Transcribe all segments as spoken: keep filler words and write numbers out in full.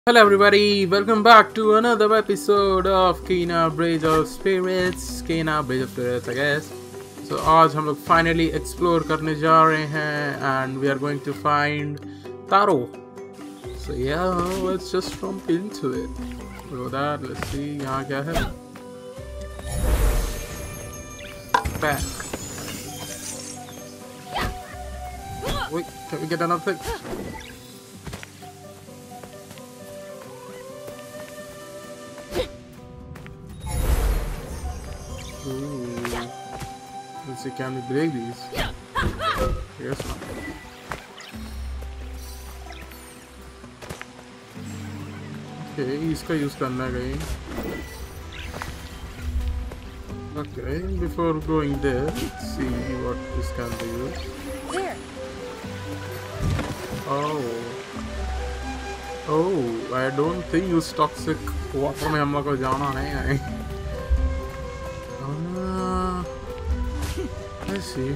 Hello everybody, welcome back to another episode of Kena Bridge of Spirits, Kena Bridge of Spirits I guess. So आज हम लोग finally explore करने जा रहे हैं and we are going to find Taro. So yeah, let's just jump into it. Before that, let's see यहाँ क्या है. Back. Wait, can we get another thing? Ooh. Let's see, can we break these? Yes, not. Okay, इसका use करना है कहीं. Okay, before going there, let's see what this can be used. Where? Oh. Oh, I don't think use toxic water में हम लोग को जाना है. I see.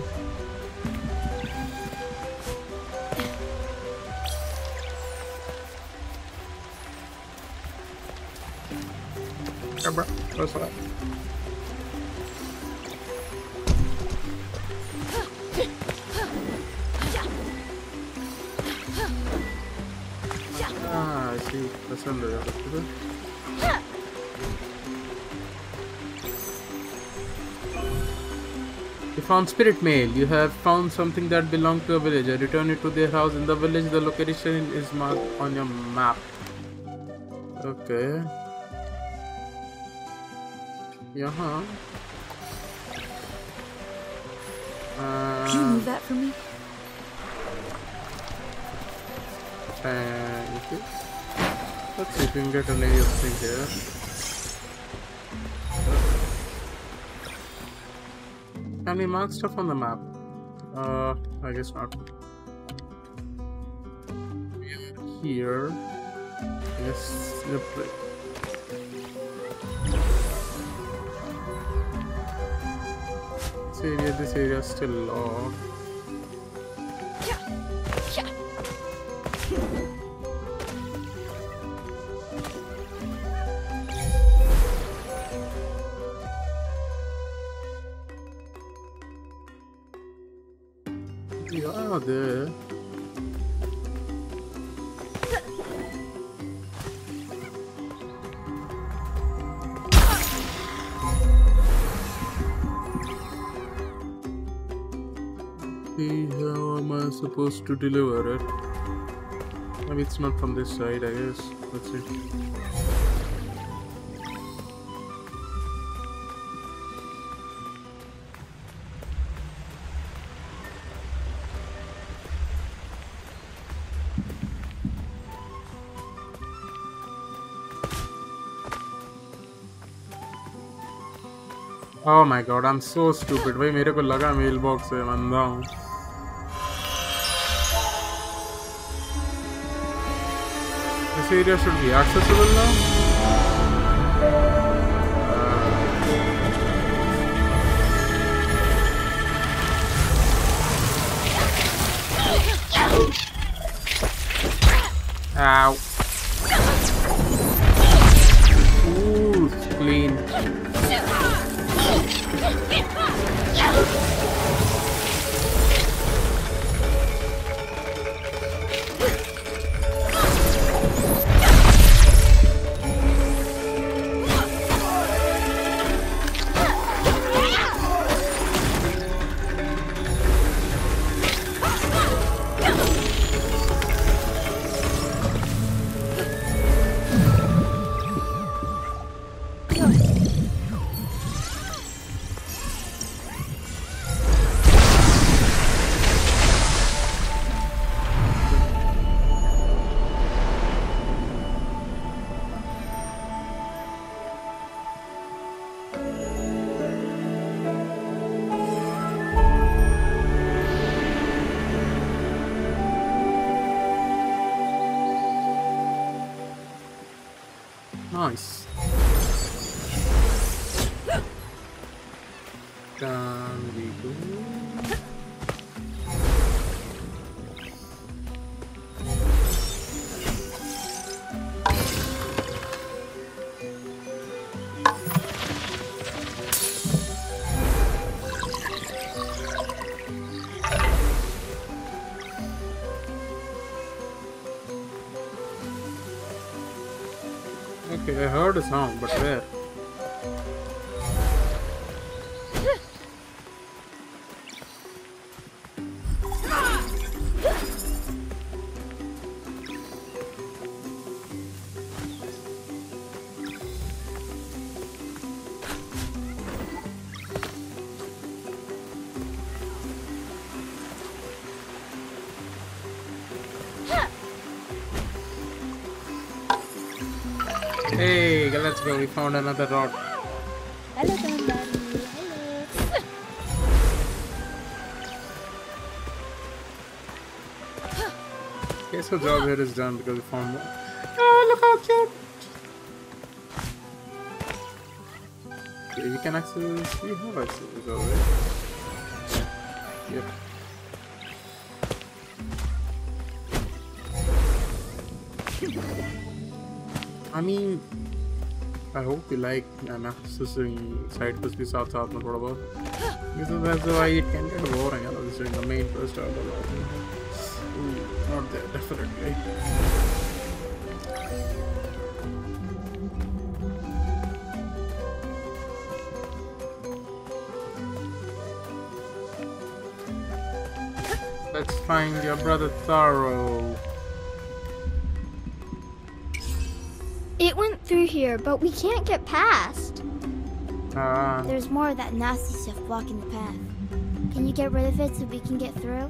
Yeah, bro. What's that? Ah, I see. That's under there. You found spirit mail. You have found something that belonged to a villager. Return it to their house in the village. The location is marked on your map. Okay. Yeah. Uh, Can you move that for me? Thank you. Let's see if we can get an area thing here. Can we mark stuff on the map? Uh, I guess not. We are here. Yes, yep. This area, this area is still locked. Yeah, there. See, how am I supposed to deliver it? Maybe it's not from this side, I guess. Let's see. Oh my god, I'm so stupid. भाई मेरे को लगा mail box है, मंदा हूँ. This area should be accessible now. Uh, ow. Ooh, it's clean. Nice. Can we go? Okay, I heard a sound, but where? Hey, let's go. We found another rod. Hello, somebody. Hello. Okay, so job here is done because we found one. Oh, look how cute! Okay, we can access. We have access already. Yep. I mean, I hope you like and accessing side quests के साथ साथ में थोड़ा बहुत because that's why it can get boring. You know, just doing the main quest or the not there definitely. Let's find your brother Tharo. It went through here, but we can't get past. Ah. There's more of that nasty stuff blocking the path. Can you get rid of it so we can get through?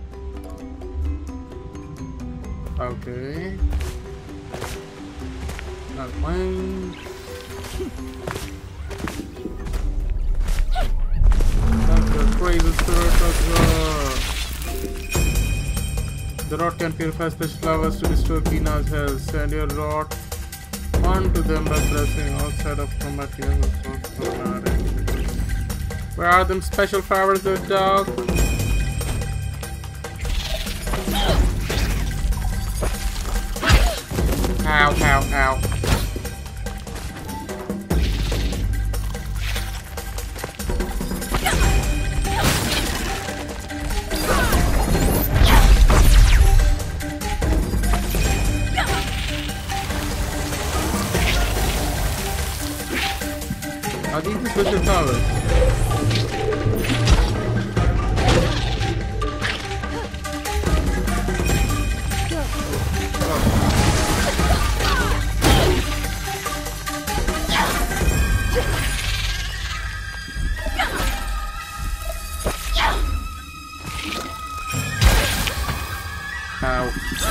Okay. Not fine. That's the crazy spirit of the... The rod can purify special flowers to restore Kina's health. Send your rod onto them by pressing outside of combat. Where are them special flowers, the dog? Ow, ow, ow. Are these the special flowers? Ow.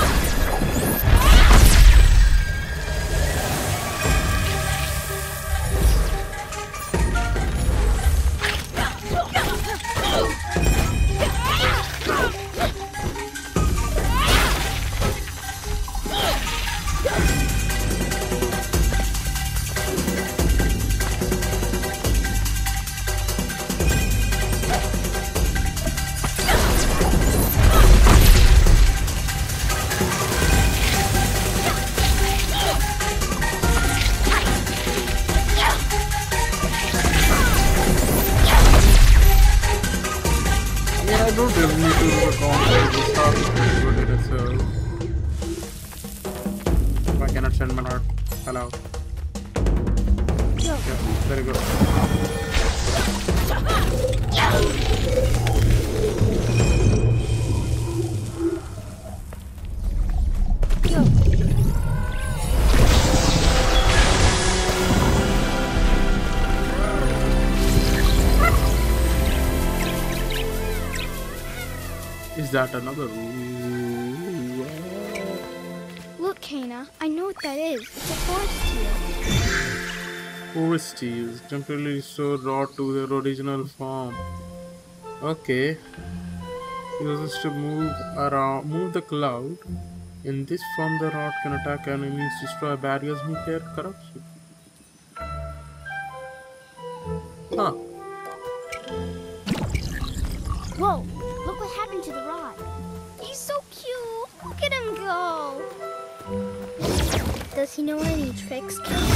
I don't really need to work on this stuff what it is, so I cannot send my heart. Hello. Yeah, very good. Is that another room? Look, Kana, I know what that is. It's a forest eel. Forest eels temporarily restore rod to their original form. Okay. Use this to move around, move the cloud. In this form, the rod can attack enemies, destroy barriers, and repair corruption. Huh. Whoa! Look what happened to the rod. He's so cute. Look at him go. Does he know any tricks, Kana?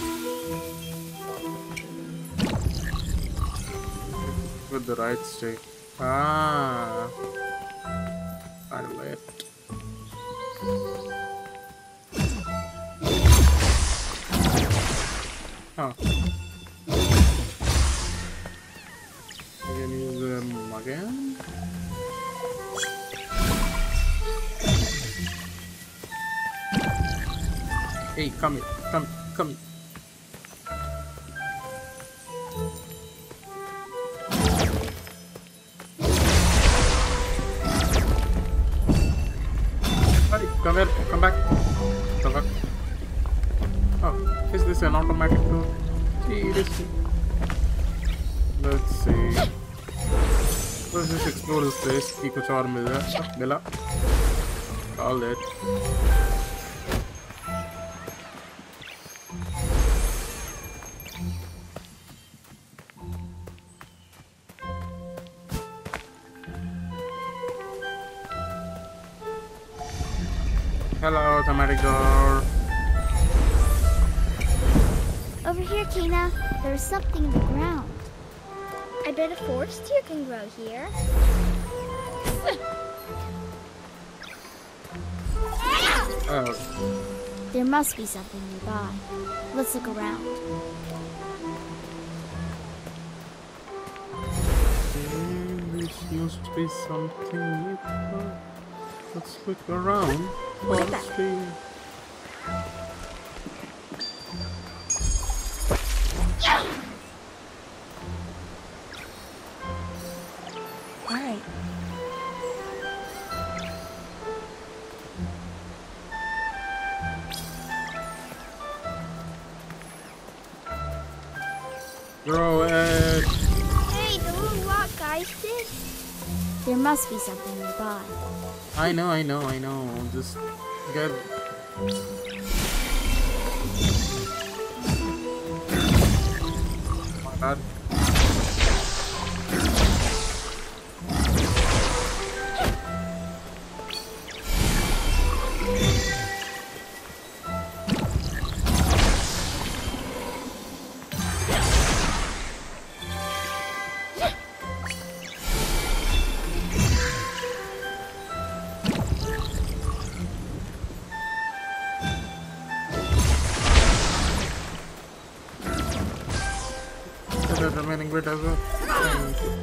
With the right stick. Ah. I let. Huh. You can use them again. Hey, come here. Come, come here. Hey, come here. Come back. Come back. Oh, is this an automatic door? Seriously. Let's see. Let's just explore this place. कि कुछ और मिल जाए. मिला. All that. Hello, automatic door. Over here, Kina. There's something in the ground. I bet a forest deer can grow here. Oh. There must be something nearby. Let's look around. There must be something nearby. Let's look around. Honestly. Alright. Grow it. Hey, the little rock guys did. There must be something nearby. I know, I know, I know. Just get. My bad. The remaining bit as well. Thank you.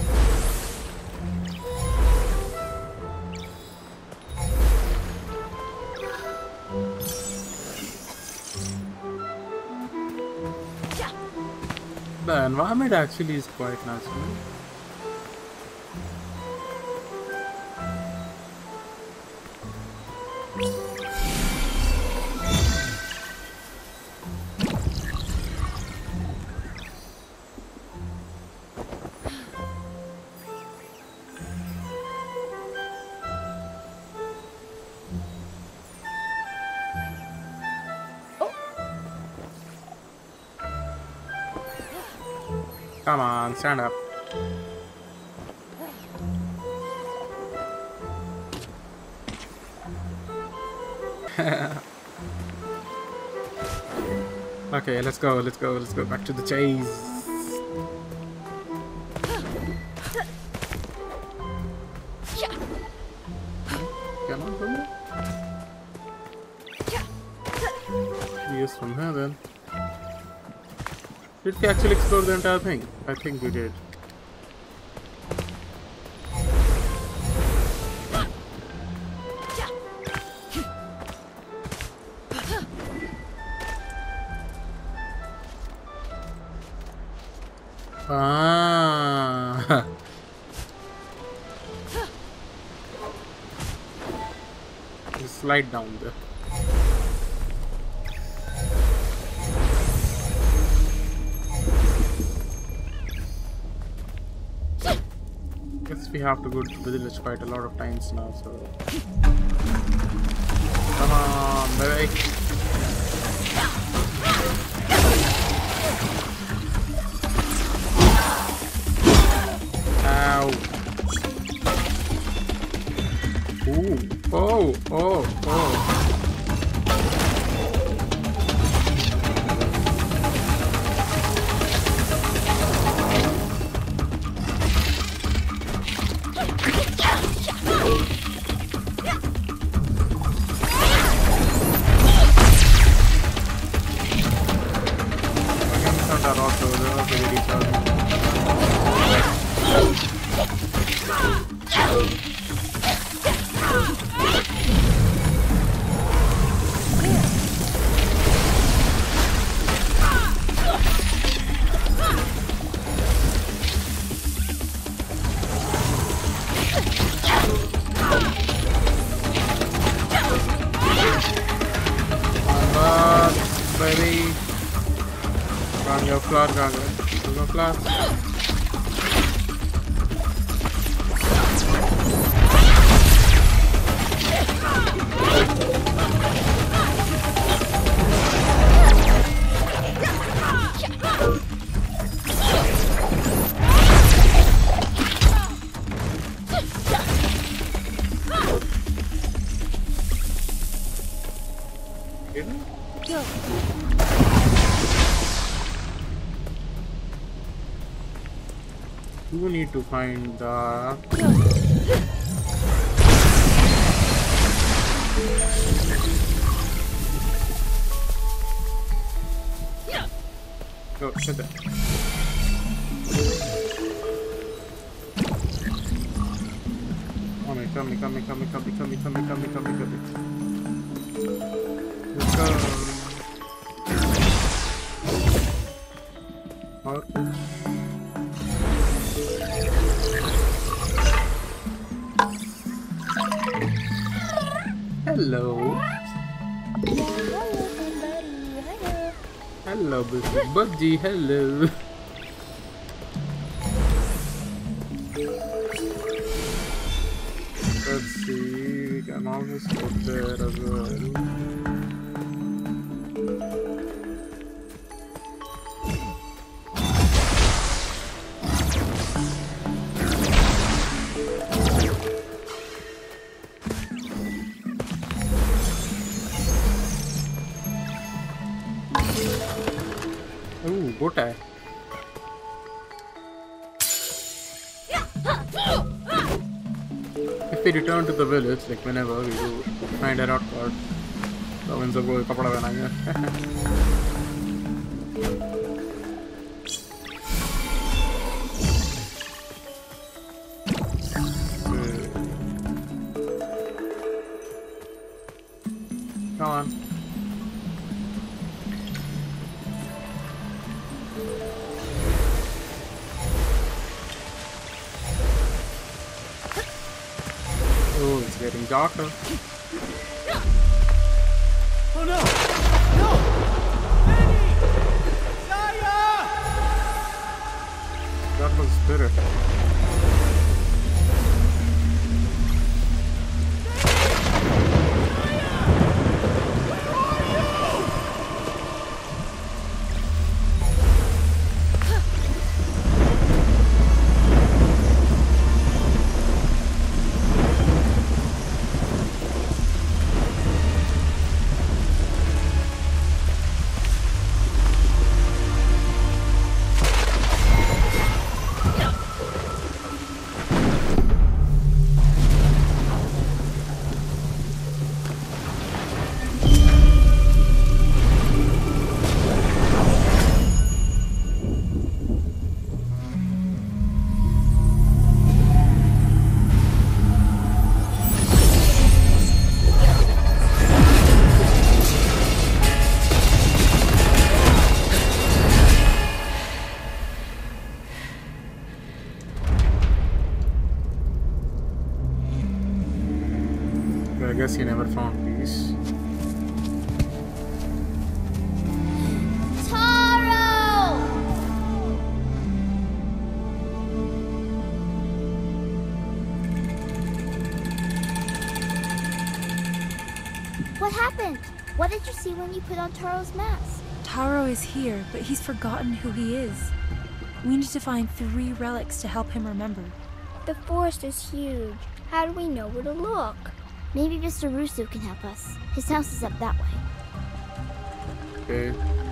The environment actually is quite nice. Right? Come on, stand up. Okay, let's go, let's go, let's go back to the chase. Come on, from there. Yes, from here then. Did we actually explore the entire thing? I think we did. Ah. Just slide down there. Guess we have to go to the village quite a lot of times now, so come on, baby. Ow. Ooh. Oh, oh, oh. baby. Run your floor, run your floor. You need to find the go sit there. Come here, come here, come here, come here, come here, come here, come here, come here, come here, come here. Let's go. Or hello. Hello, Mister Budgie. Hello. Let's see. We can almost go there as well. Ooh, bow tie. If we return to the village, like whenever we do find a rock card, the winds will go kapda banayenge. Come on. Oh, it's getting darker. Oh no! No! Benny! Saya! That was spirit. I guess he never found peace. Taro! What happened? What did you see when you put on Taro's mask? Taro is here, but he's forgotten who he is. We need to find three relics to help him remember. The forest is huge. How do we know where to look? Maybe Mister R U S U can help us. His house is up that way. Okay.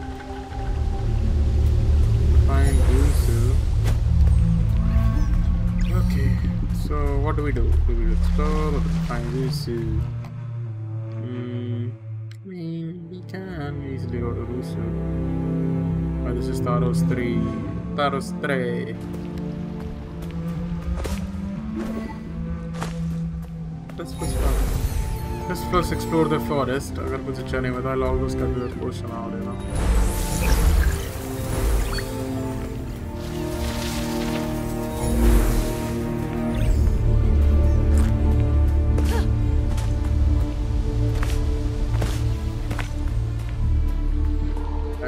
Find R U S U. Okay. So what do we do? Do we explore or do we find R U S U? Hmm. I mean, we can easily go to R U S U. Oh, this is Taro's three. Taro's three. Let's first Let's first explore the forest. अगर कुछ अच्छा नहीं बता, I'll always cut that portion out, you know.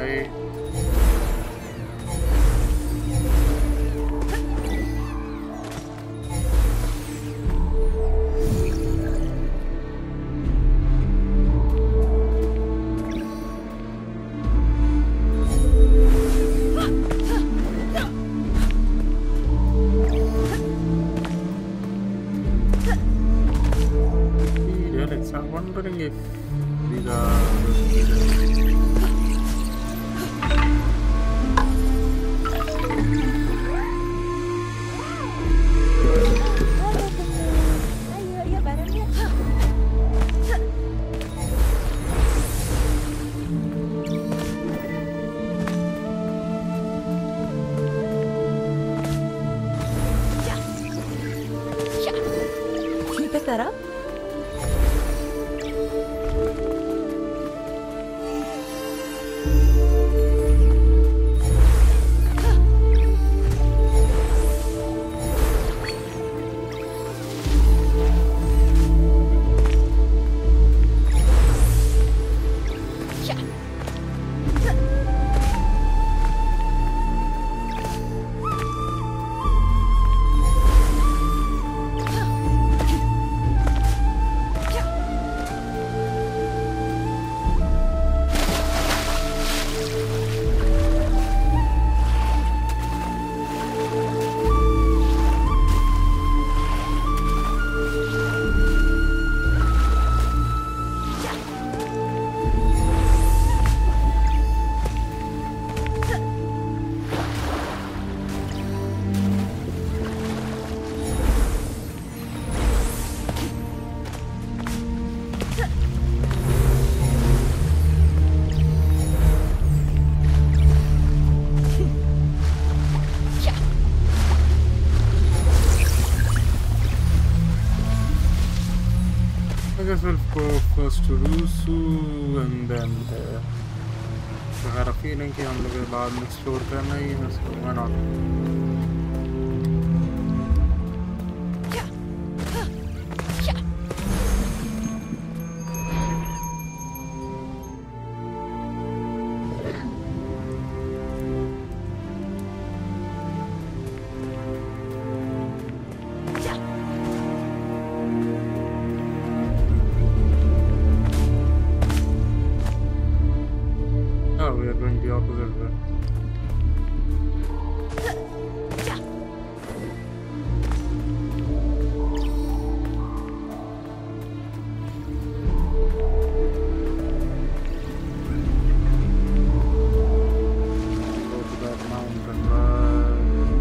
भाई। I'm wondering if these are Can you pick that up? I guess we'll go first to R U S U and then uh, I had a feeling कि हम लोग बाद में explore करना ही है, so why not? Oh, we are going the opposite way. Go to that mountain, right?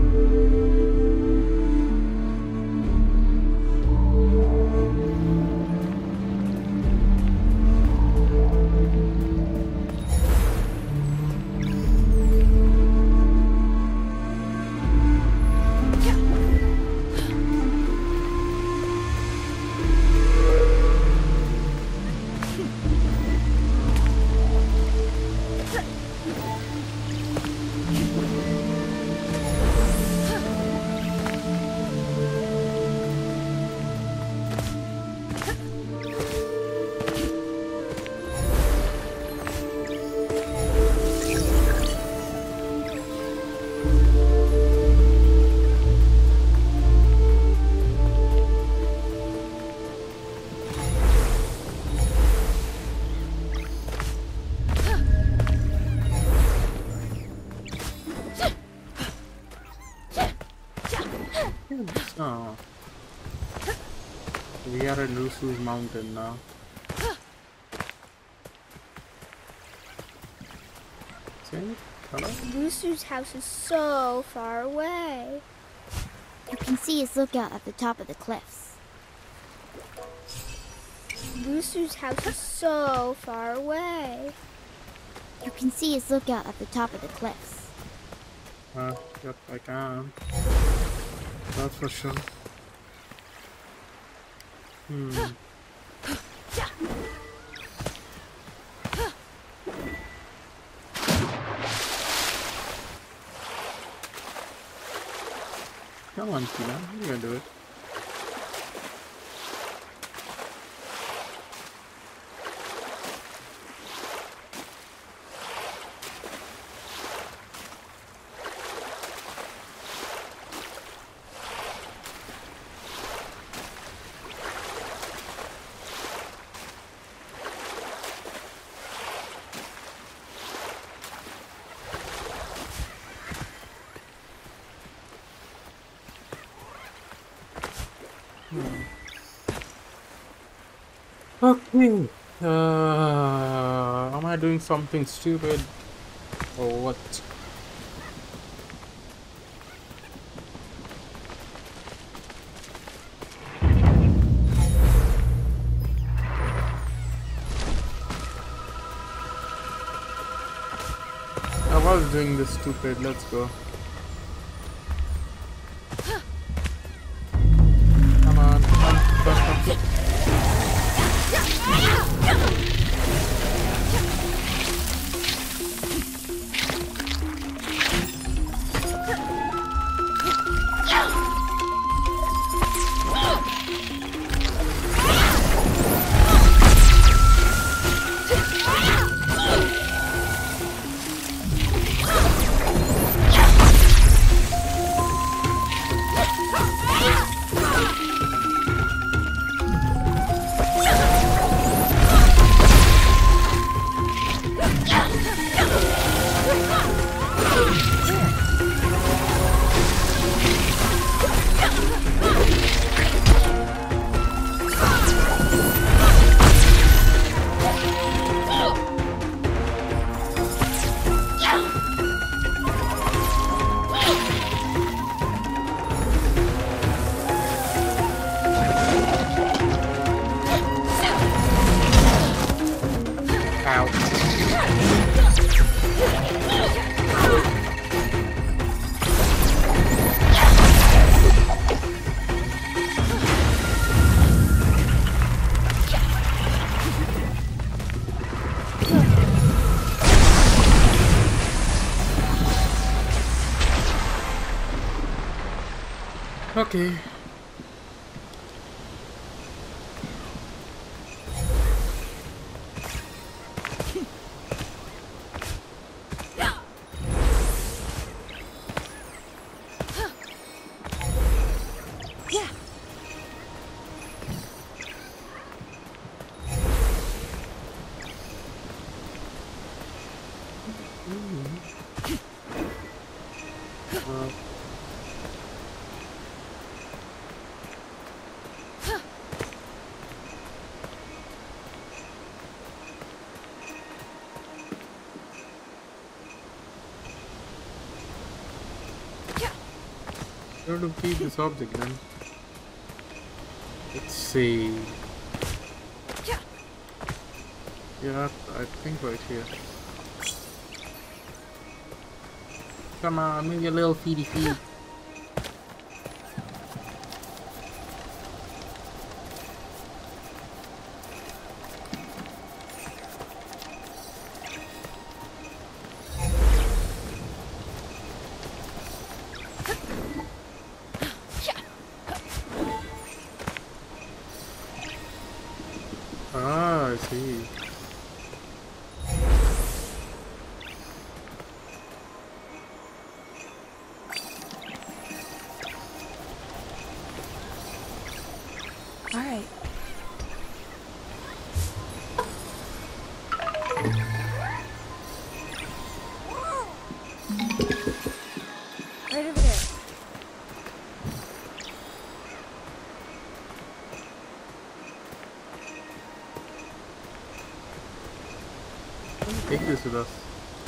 Oh. We are at R U S U's mountain now. See? Hello? R U S U's house is so far away. You can see his lookout at the top of the cliffs. R U S U's house is so far away. You can see his lookout at the top of the cliffs. Uh, yep, I can. That's for sure. Hmm. Come on, Tina, you're gonna do it. Okay. Uh, am I doing something stupid or what? I was doing this stupid. Let's go. Come on, come on, come on, come on. Okay. Uh, Where to keep this object then? Let's see. Yeah, I think right here. Come on, move your little feety feet. Ah, I see. All right. Right over there. Take this with us.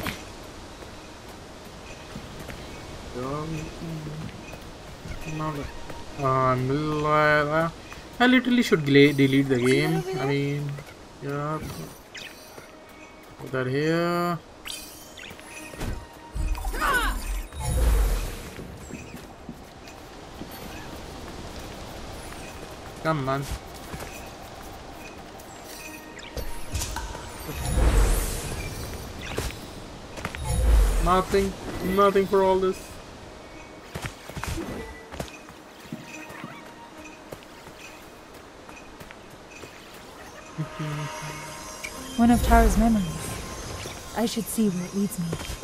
Um, uh, I literally should delete the game. I mean, yeah. Put that here. Come on. Nothing, nothing for all this. One of Tara's memories. I should see where it leads me.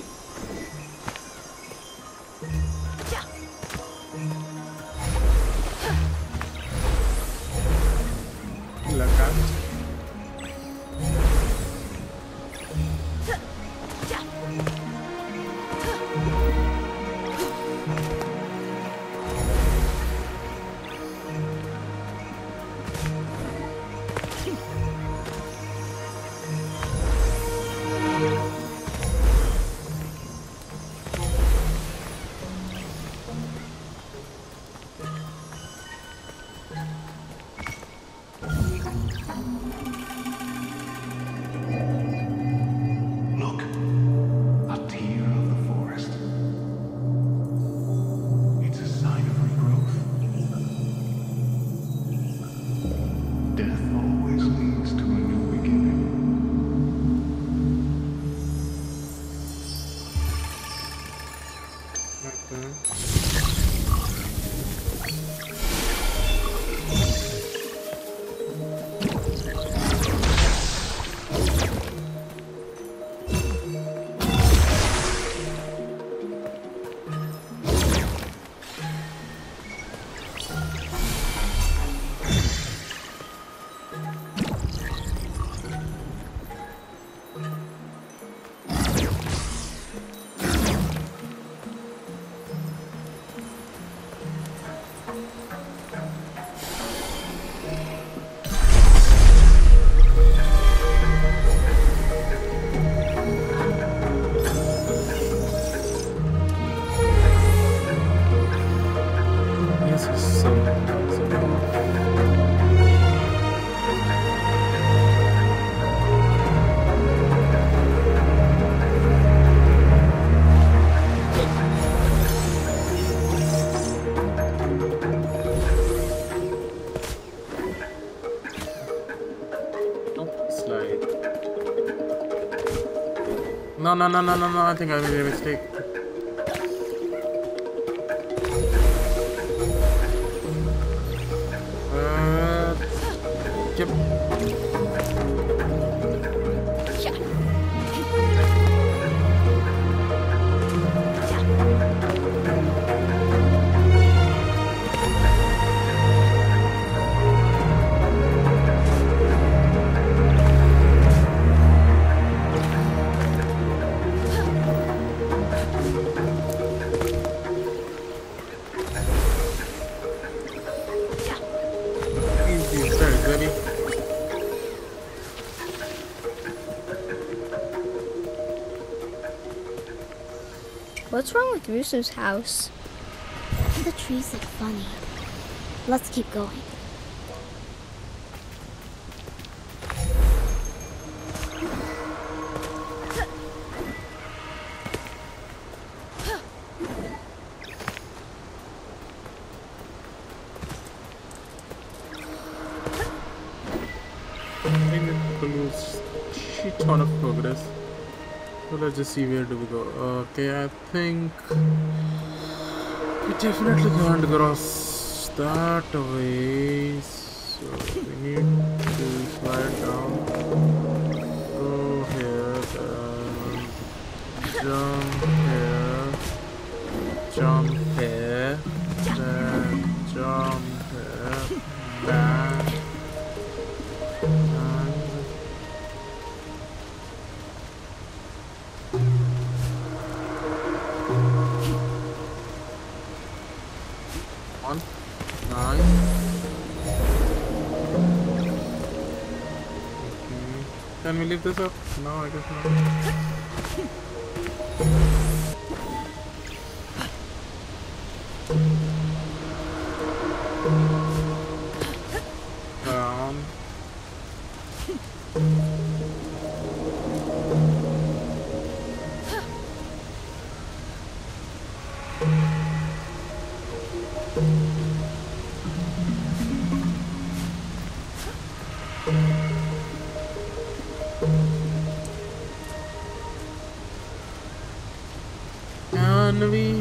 Look at. This is so nice. Slide. No, no, no, no, no, no. I think I made a mistake. Uh, yep. Easy, very good. What's wrong with Rusu's house? The trees look funny. Let's keep going. I think it will lose shit ton of progress. So let's just see where do we go. Okay, I think we definitely can't cross that way. So we need to slide down. Go here, then jump here, jump here, then jump here, back. One, nine. Okay. Can we leave this up? No, I guess not. Down. Can we?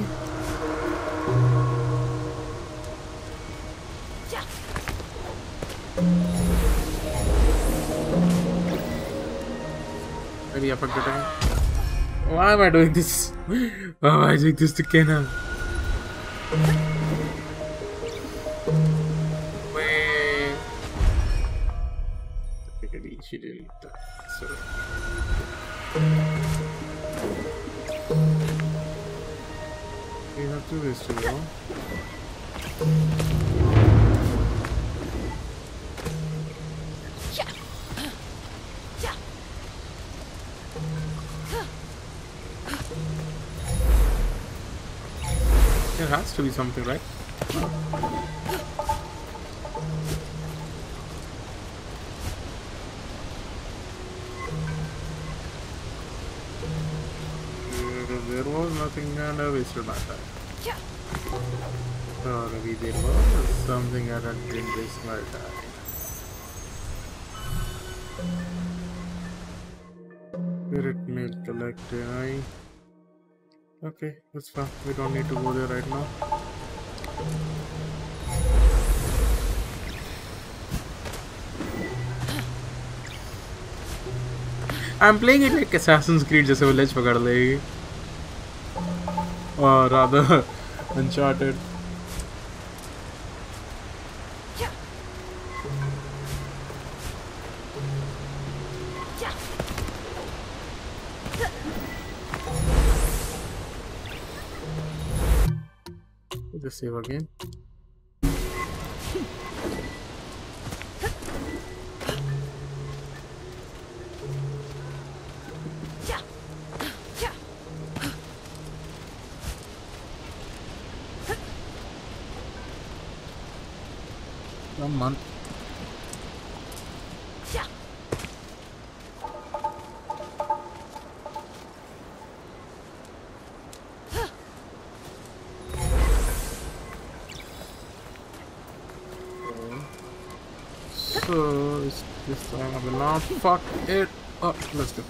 Maybe I forgot again. Why am I doing this? Why am I doing this to Kenna? Wait. Technically, she didn't. So. We have two ways to go. There has to be something, right? There was nothing and I wasted my time. Or maybe there was something and I didn't waste my time. Spirit mail collected. I Okay, that's fine. We don't need to go there right now. I'm playing it like Assassin's Creed, जैसे वो ledge पकड़ लेगी, or rather Uncharted. Just save again. Come on. So it's this time I will not fuck it up. Let's go.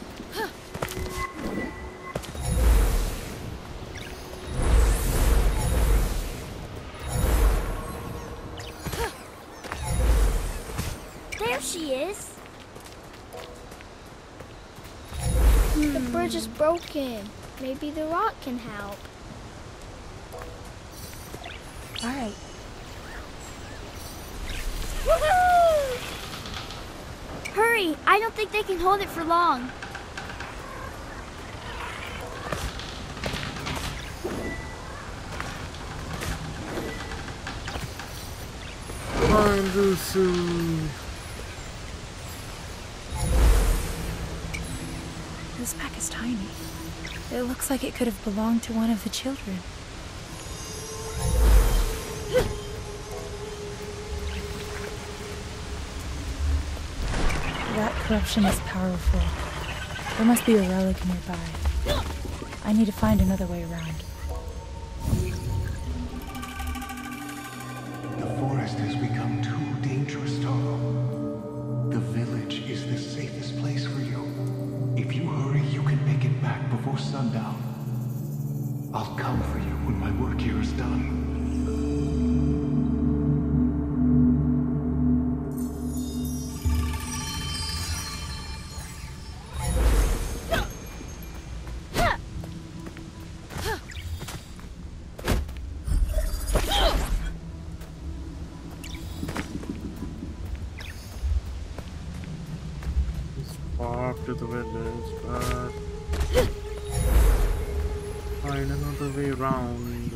There she is. The bridge is broken. Maybe the rock can help. All right. Woohoo! Hurry! I don't think they can hold it for long. Find R U S U. This pack is tiny. It looks like it could have belonged to one of the children. That corruption is powerful. There must be a relic nearby. I need to find another way around. The forest has become too dangerous, Taro. The village is the safest place for you. If you hurry, you can make it back before sundown. I'll come for you when my work here is done. To the village, but find another way around.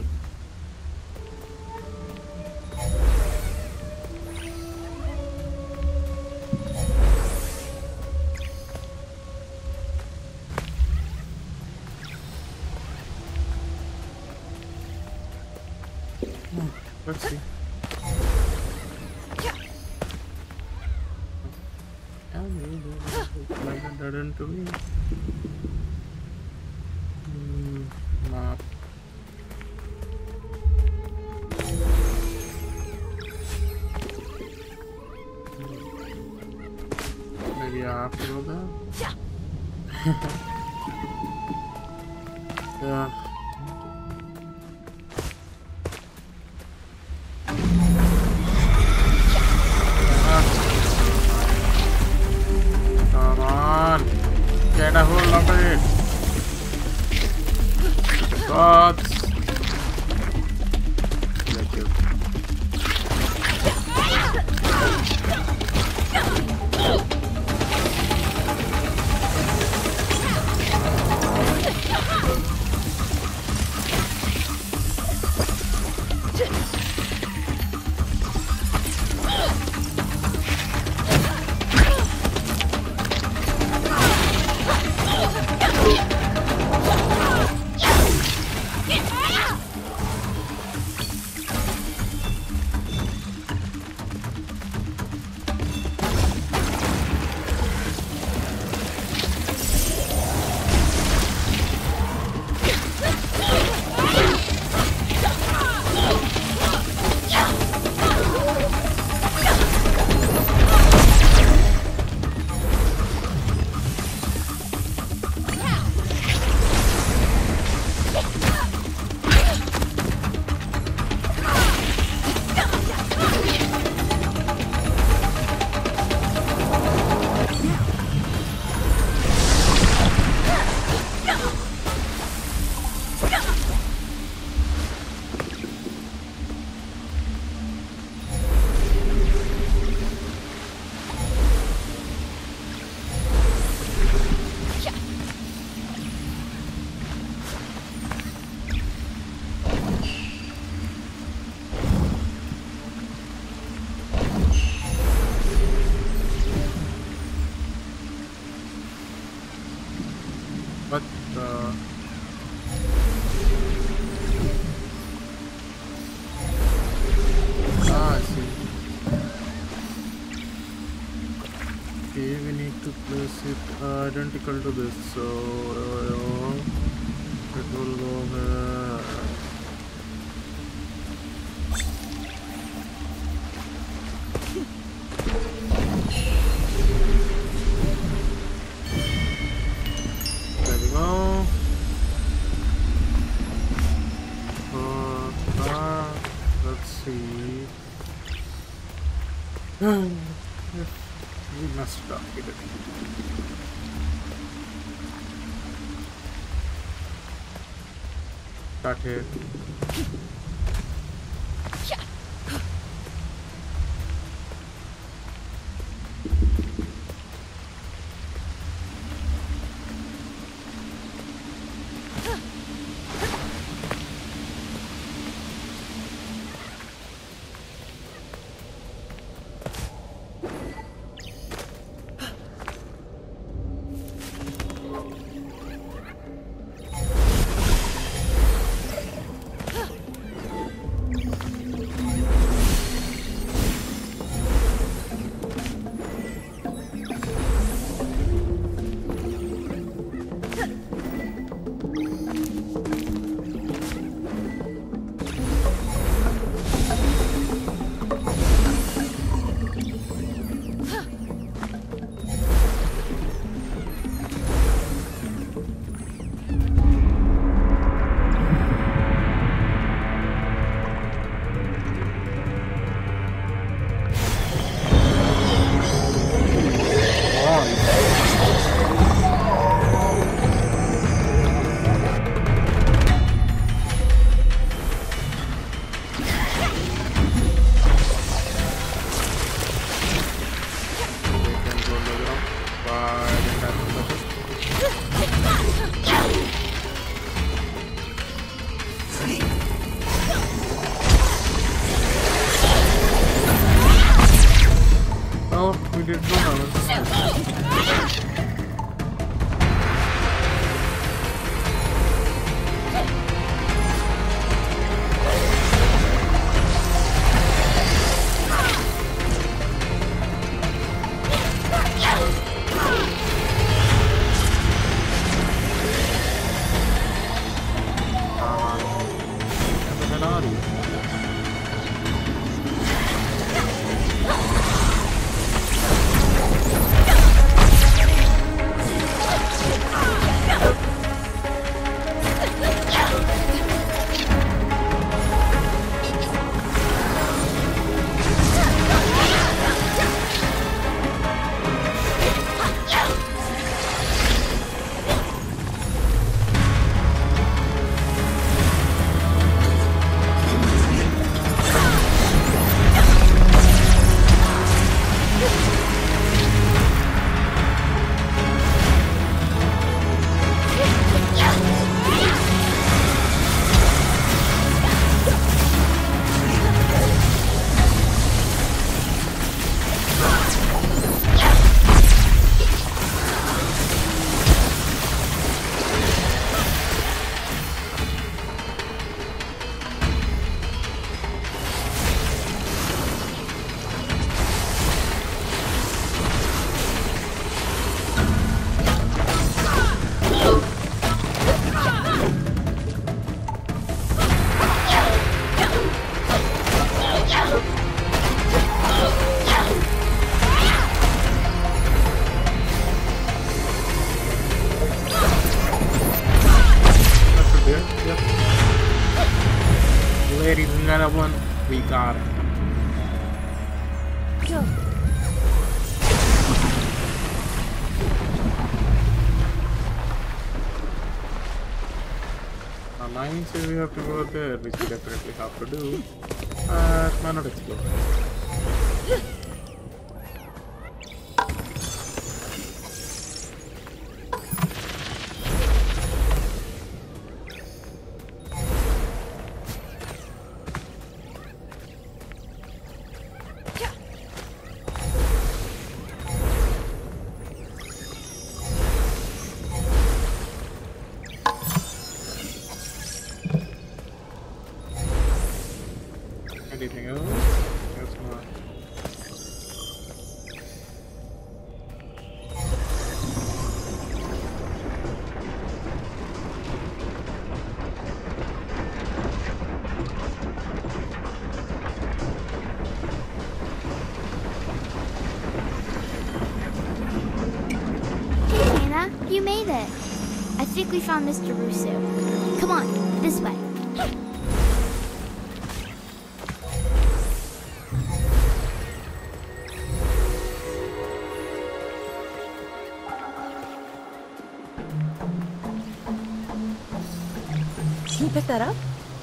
Hmm, let's see. Like a dead end to me. Mm, map. Maybe I have to go there. Yeah. Come on, get a hold of it. Gods. Thank you. Get is it uh, identical to this? So uh, it will go here. There we go. Uh, uh, let's see. We messed up. We did. Got it. Another one, we got it. Go. Now mine says we have to go there, which we definitely have to do. Uh, why not explore? Anything else? Guess not. you made it. I think we found Mister Rusu. Come on, this way. Can you pick that up?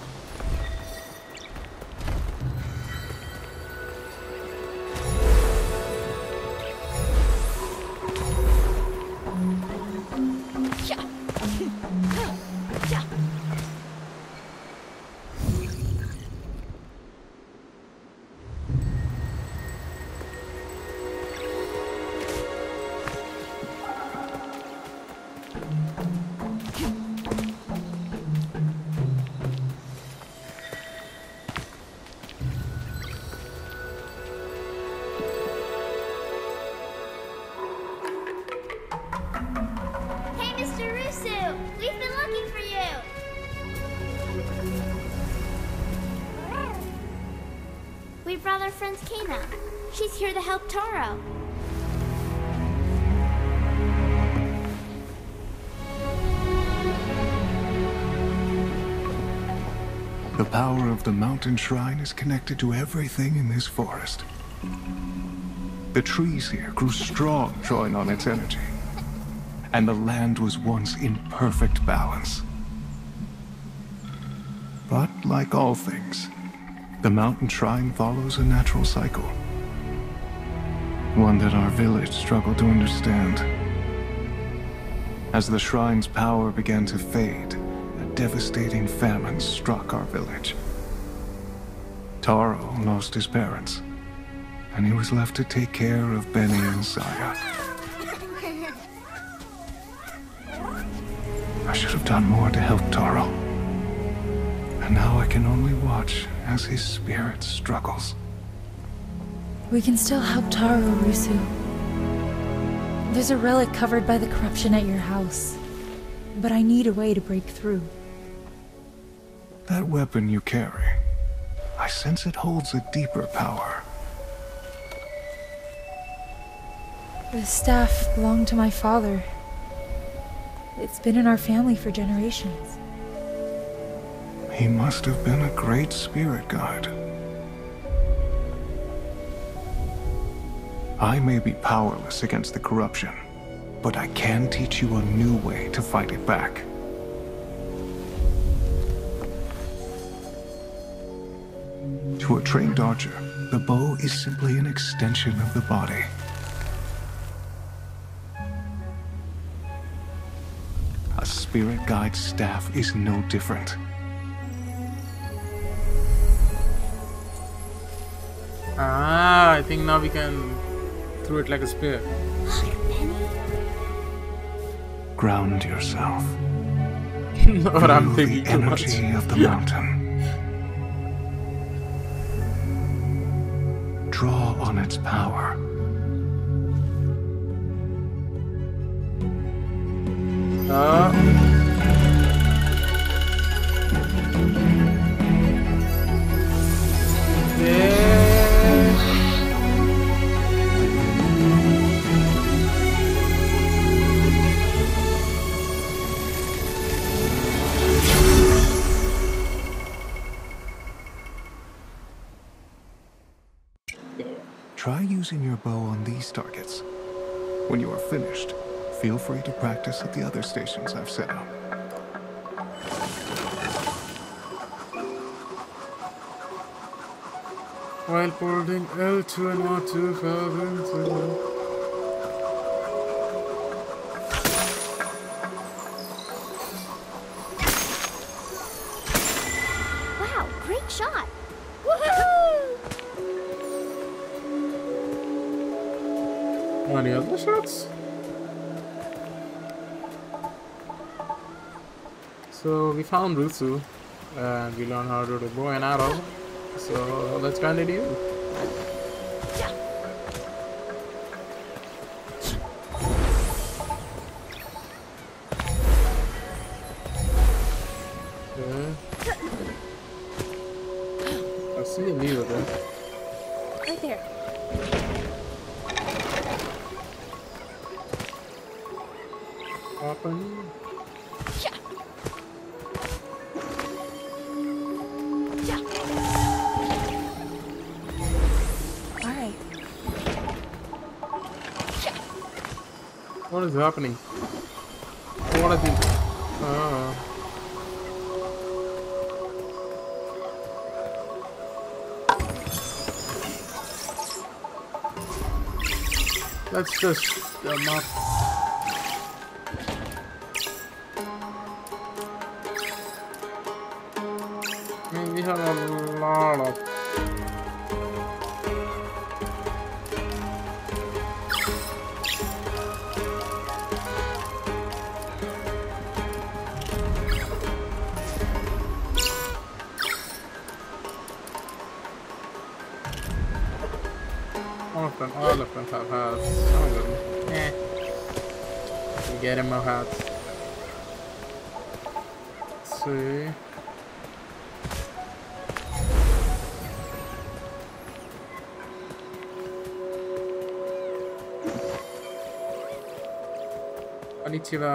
We brought our friend Kena. She's here to help Taro. The power of the mountain shrine is connected to everything in this forest. The trees here grew strong, drawing on its energy. And the land was once in perfect balance. But like all things, the mountain shrine follows a natural cycle. One that our village struggled to understand. As the shrine's power began to fade, a devastating famine struck our village. Taro lost his parents, and he was left to take care of Benny and Saya. I should have done more to help Taro. And now I can only watch as his spirit struggles. We can still help Taro, Rusu. There's a relic covered by the corruption at your house. But I need a way to break through. That weapon you carry, I sense it holds a deeper power. The staff belonged to my father. It's been in our family for generations. He must have been a great spirit guide. I may be powerless against the corruption, but I can teach you a new way to fight it back. To a trained archer, the bow is simply an extension of the body. A spirit guide's staff is no different. Ah, I think now we can throw it like a spear. Ground yourself. Or I'm Feel thinking the too much. energy of the mountain. Draw on its power. Ah. Try using your bow on these targets. When you are finished, feel free to practice at the other stations I've set up. While holding L two and R two for Wow, great shot! Woohoo! Any other shots? So we found Rusu and we learned how to do bow and arrow. So let's continue. Okay. I see a lever there. Right there. Open. All right. What is happening? What is it? Ah. Let's just um, up. I mean, we have a lot of. All of them, all of them have hats. Some of them, eh. We get him more hats. Let's see. Konnichiwa.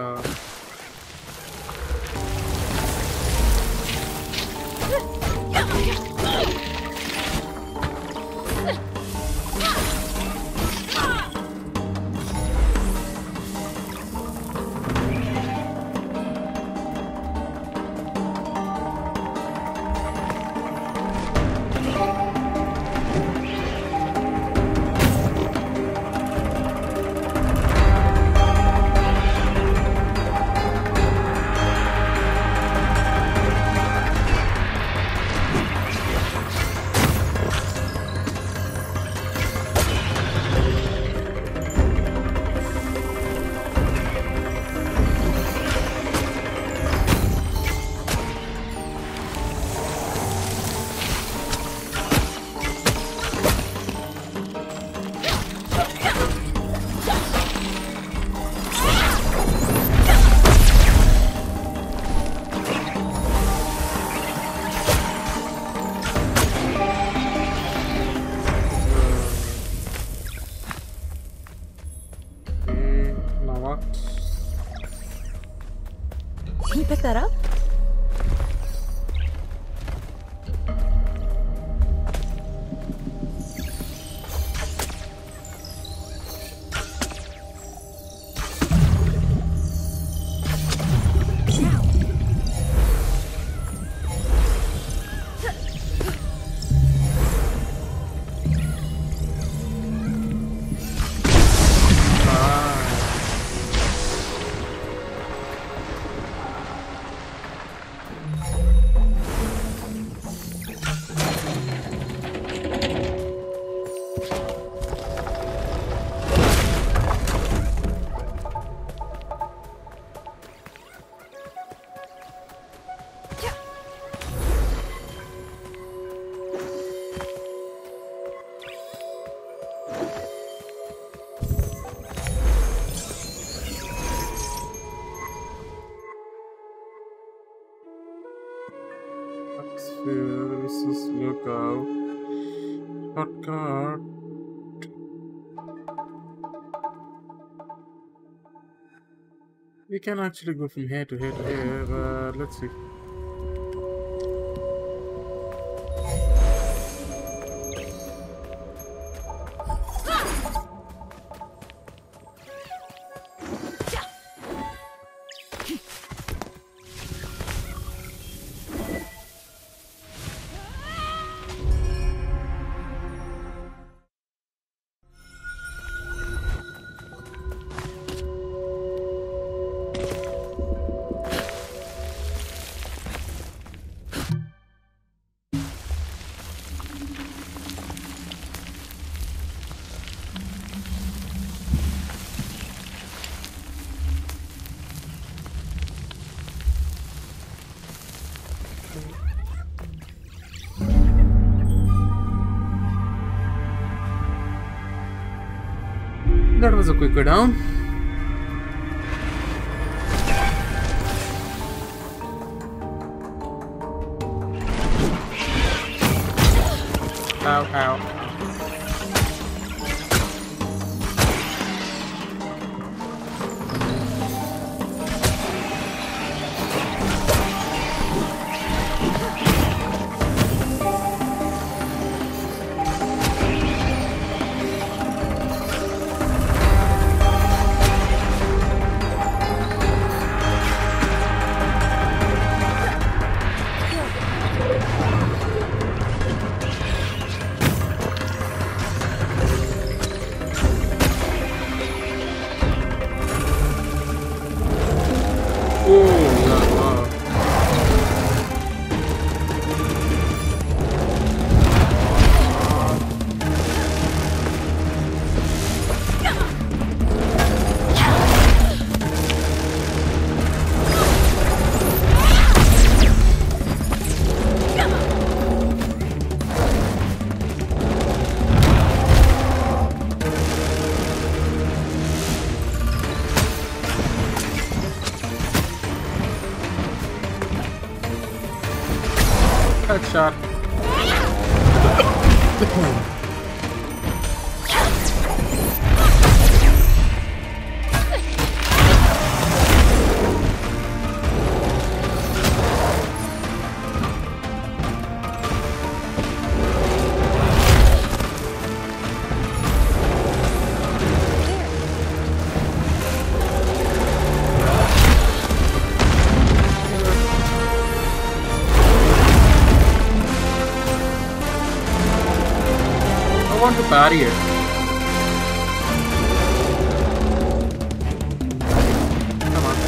Can you pick that up? This is lookout. Shortcut. We can actually go from here to here to here, but let's see. That was a quick go down. Ow, ow. Headshot. I want to parry it. Come on.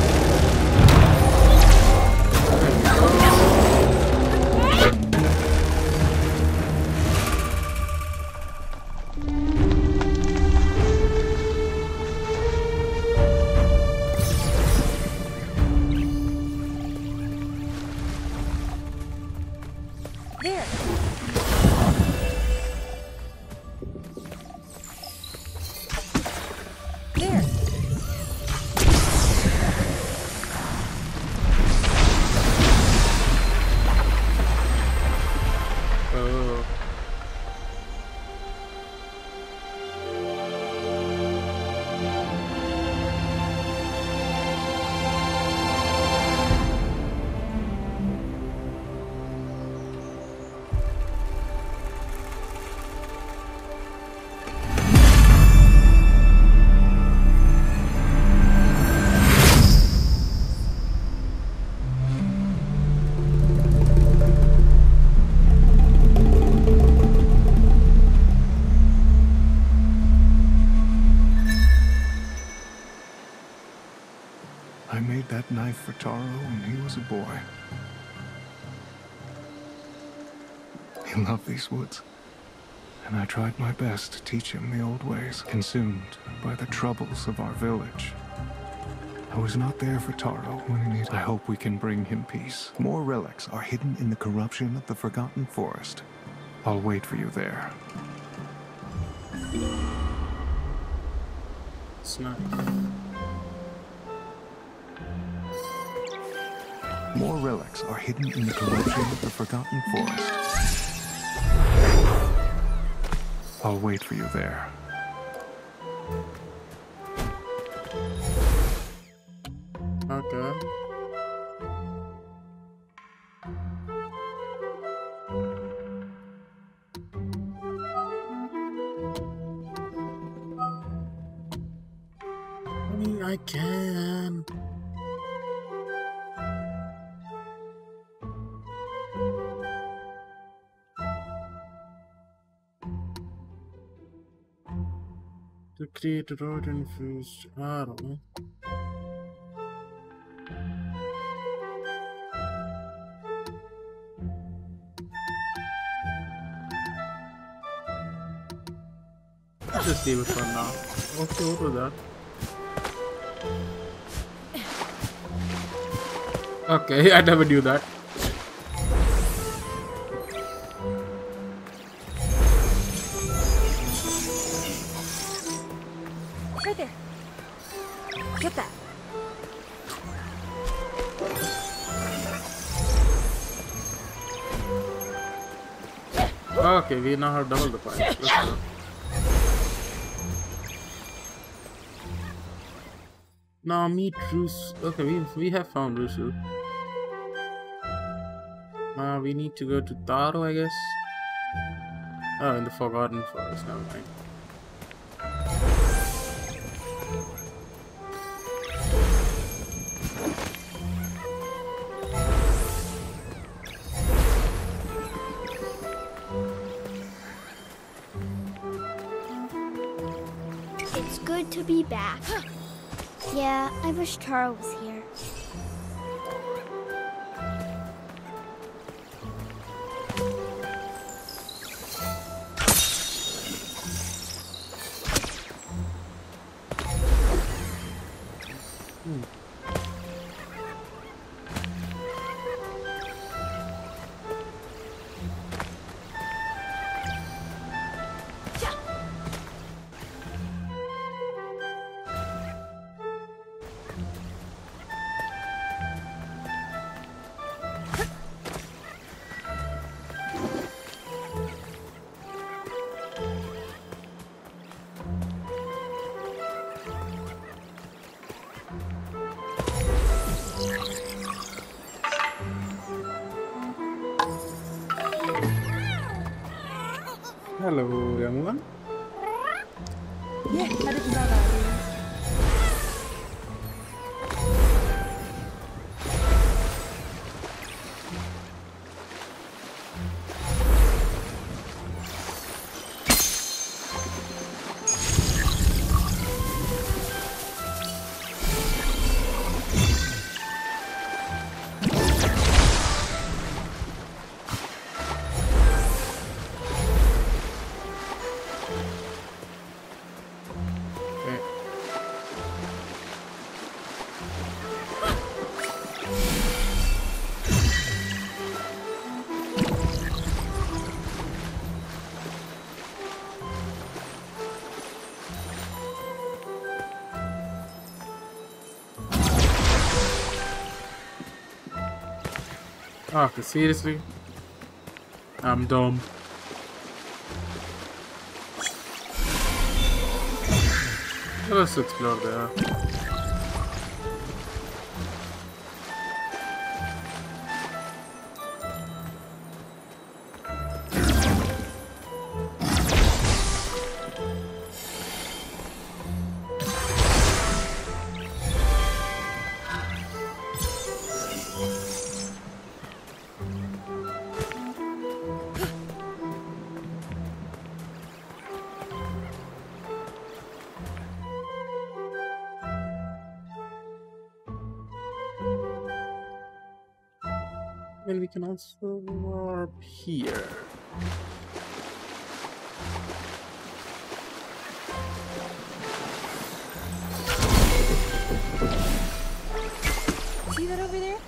There. There. Oh. I made that knife for Taro when he was a boy. He loved these woods, and I tried my best to teach him the old ways, consumed by the troubles of our village. I was not there for Taro when he needed. I hope we can bring him peace. More relics are hidden in the corruption of the Forgotten Forest. I'll wait for you there. Snap. More relics are hidden in the corruption of the Forgotten Forest. I'll wait for you there. Okay. I mean, I can. To create a road infused arrow. Let's just leave it for now. Okay, what was that? Okay, I never knew that. Right there. Get that. Okay, we now have double the points. Let's go. Now meet Rus. Okay, we we have found Rusu. Now we need to go to Taro, I guess. Oh, in the Forgotten Forest. Never mind. It's good to be back. Yeah, I wish Taro was here. Hmm. Hello, young one. Yeah, I didn't know that. Ah, seriously? I'm dumb. Let's explore there. Well, we can also warp here. See that over there?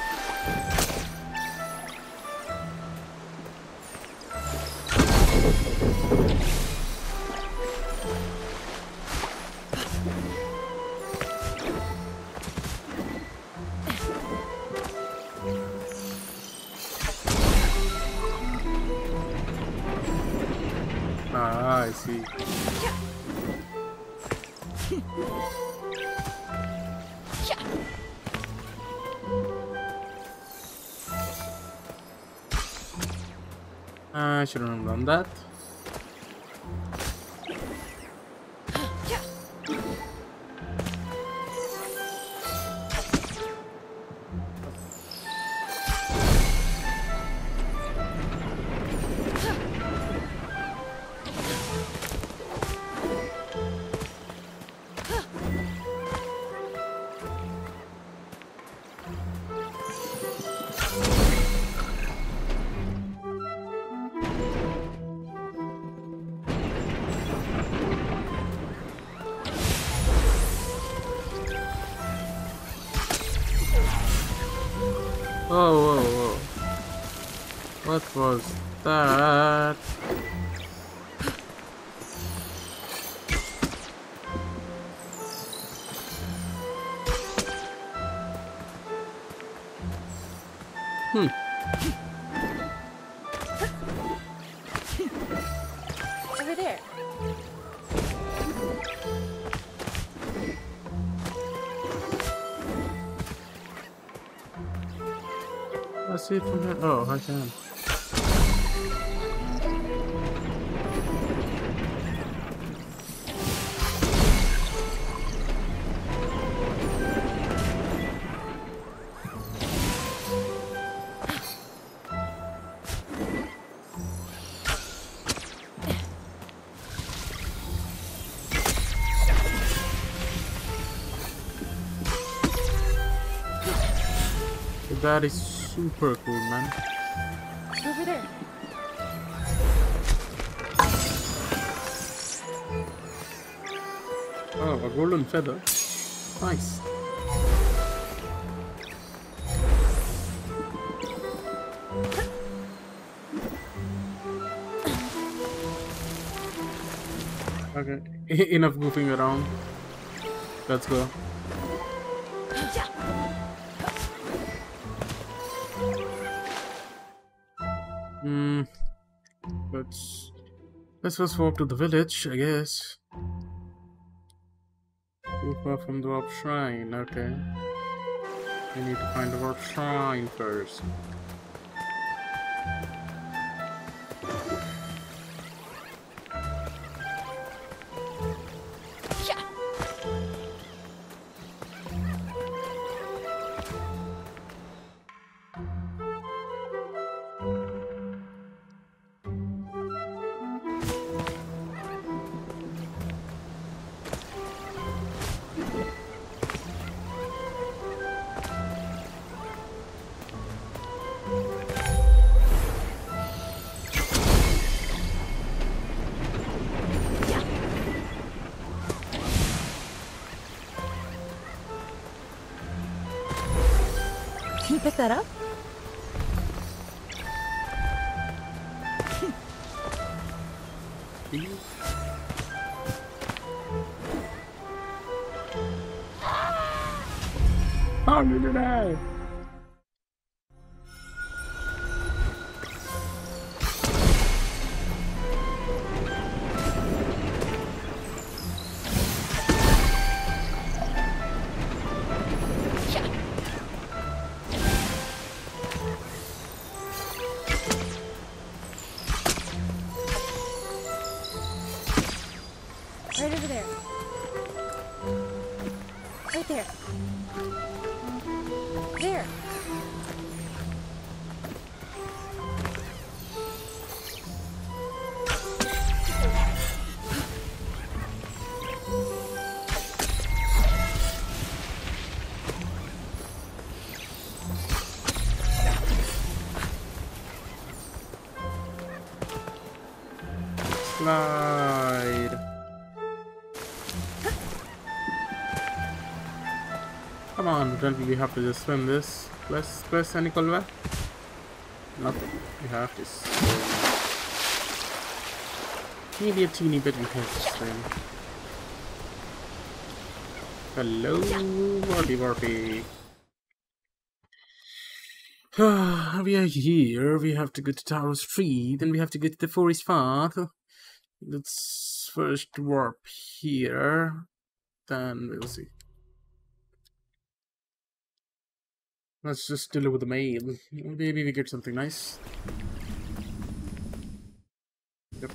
Ah, I see. I shouldn't have done that. Whoa, whoa, whoa. What was that? Hmm. Over there. I see it from here. Oh, I can. That is super cool, man. Over there. Oh, a golden feather. Nice. Okay, enough goofing around. Let's go. Hmm. Let's let's first walk to the village, I guess. Too far from the warp shrine. Okay. We need to find the warp shrine first. pick that up? How did I? Right over there. Right there. There. Slide. Come on, don't we have to just swim this? Plus, plus any color? Nothing. We have to swim. Maybe a teeny bit we have to swim. Hello, Warpy Warpy. We are here. We have to go to Tower Street, then we have to go to the forest path. Let's first warp here, then we'll see. Let's just deliver the mail. Maybe we get something nice. Yep.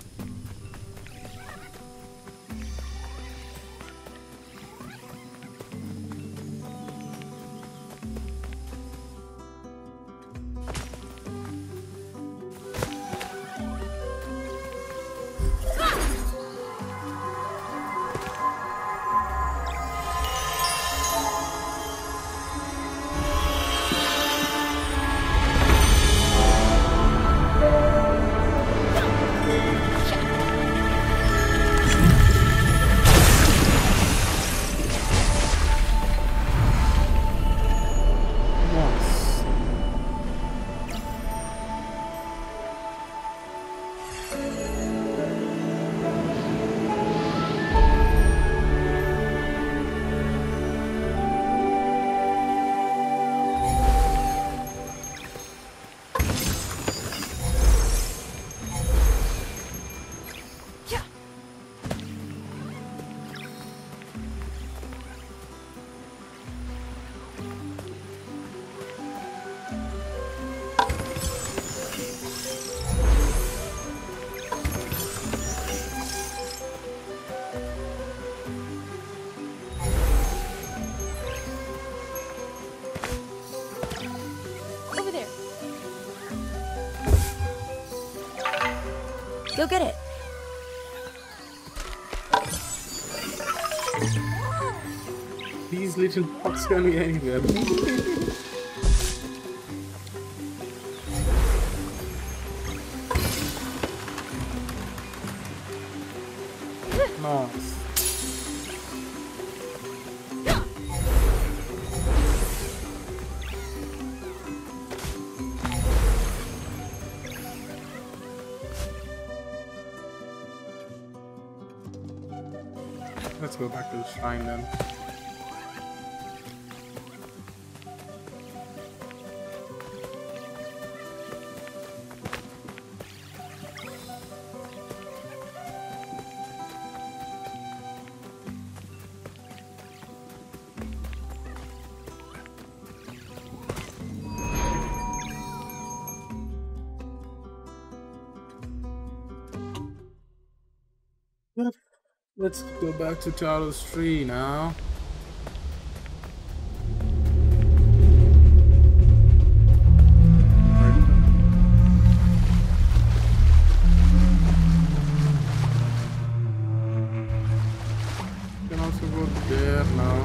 Go get it. These little pots can be anywhere. Nice. Let's go back to the shrine then. Let's go back to Talos Tree now. You can also go there now.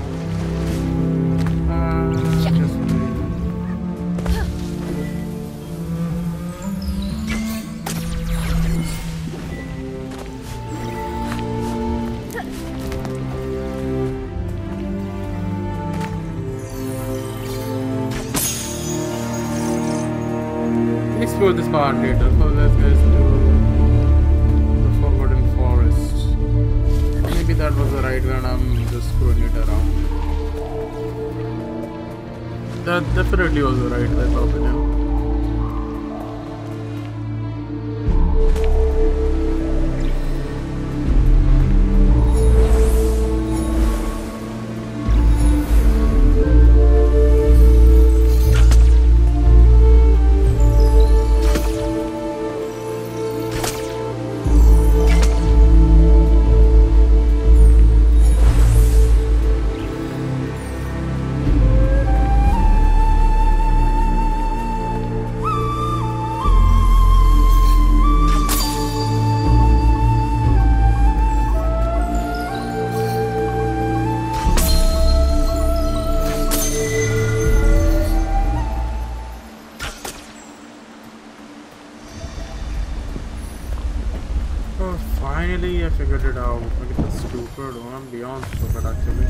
Uh, just wait. explore this part later. So let's go to the Forgotten Forest. Maybe that was the right one. I'm just screwing it around. That definitely was the right way, opinion. Oh, finally I figured it out. Look at the stupid one. I'm beyond stupid actually.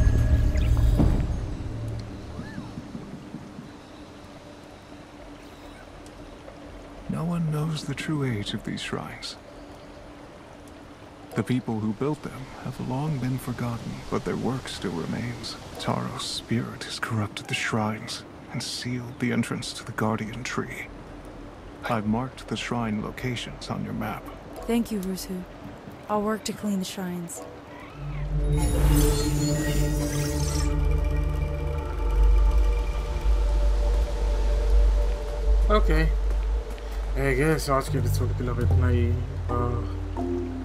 No one knows the true age of these shrines. The people who built them have long been forgotten, but their work still remains. Taro's spirit has corrupted the shrines and sealed the entrance to the Guardian Tree. I've marked the shrine locations on your map. Thank you, R U S U. I'll work to clean the shrines. Okay. I guess आज के episode के लिए अब इतना ही